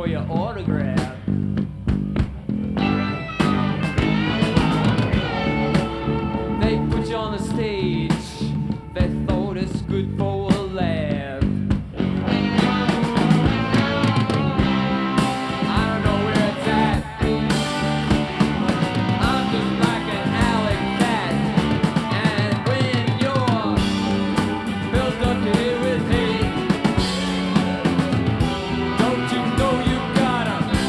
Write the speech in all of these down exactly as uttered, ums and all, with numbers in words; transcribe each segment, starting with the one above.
for your autograph. They put you on the stage, they thought it's good for a laugh. I don't know where it's at, I'm just like an alley cat. And when you're filled up here with hate, don't you know you gotta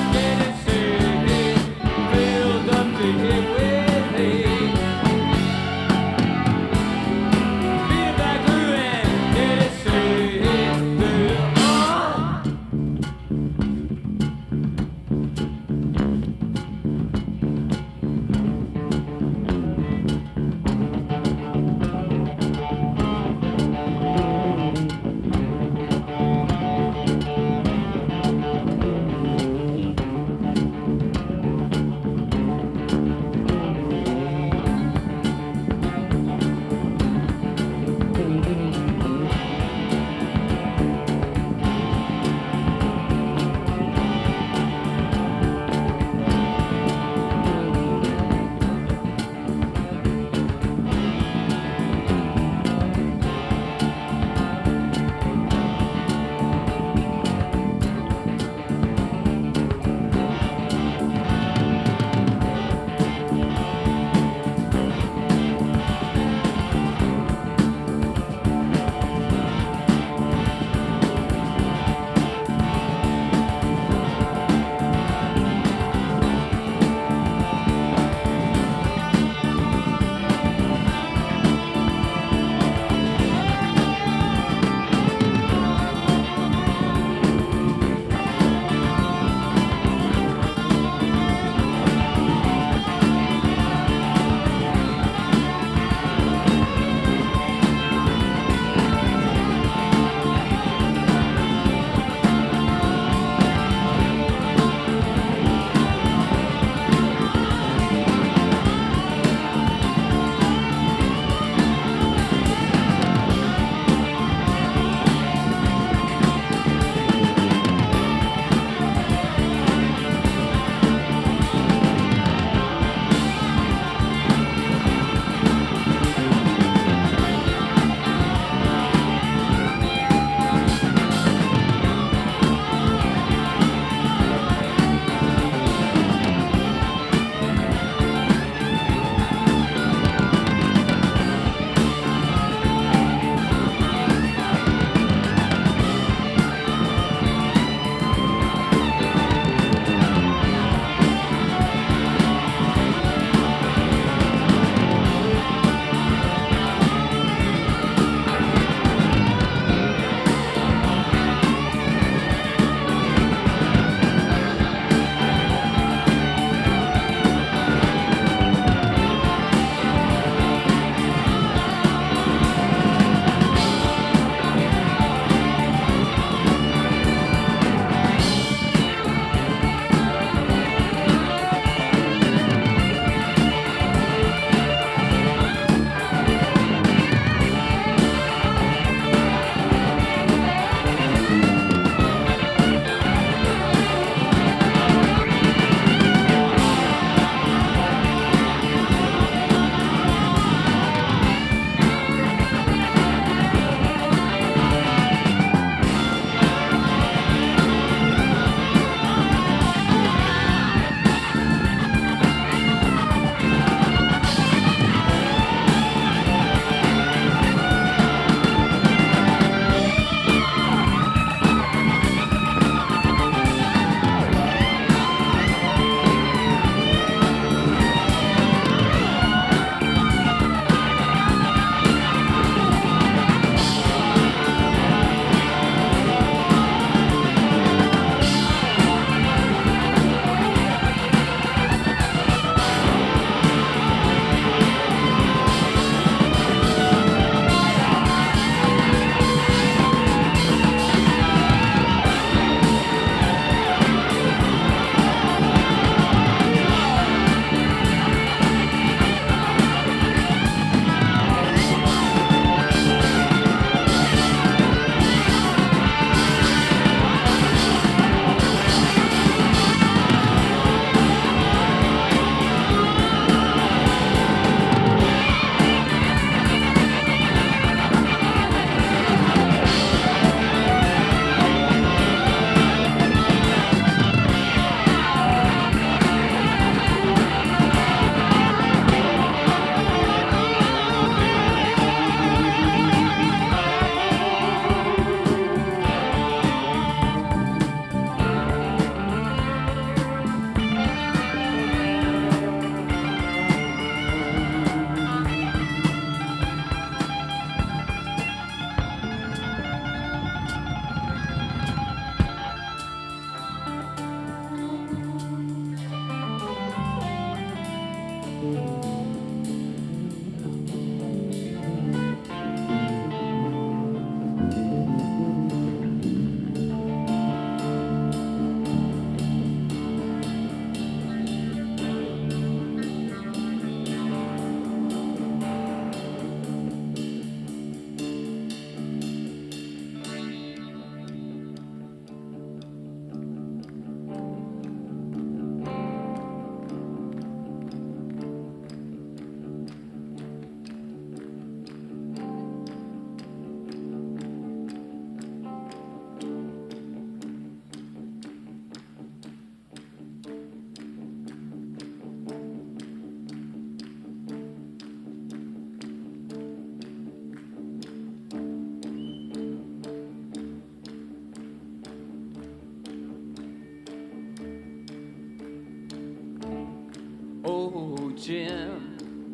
Jim,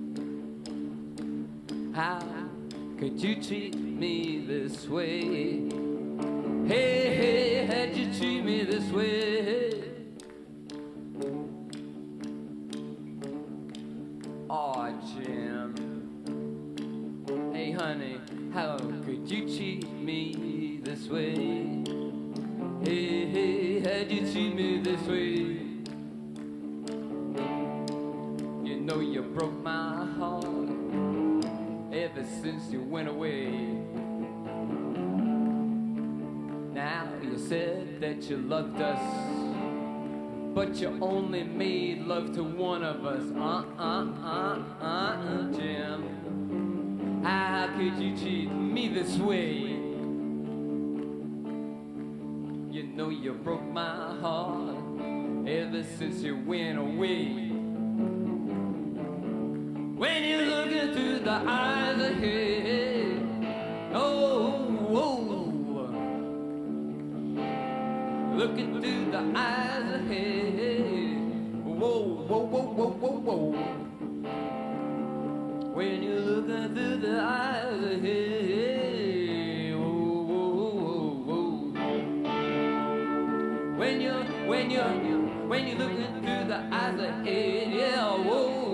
how could you treat me this way? Hey, hey, how'd you treat me this way? Aw, Jim. Hey, honey, how could you treat me this way? Hey, hey, how'd you treat me this way? You know you broke my heart ever since you went away. Now you said that you loved us, but you only made love to one of us. Uh-uh-uh-uh, Jim. How could you treat me this way? You know you broke my heart ever since you went away. When you look into the eyes ahead, oh, oh, look into the eyes ahead, whoa, whoa, whoa, whoa, whoa, whoa. When you look into the eyes ahead, whoa, whoa, whoa, whoa. When you, when you, when you look into the eyes ahead, yeah, whoa.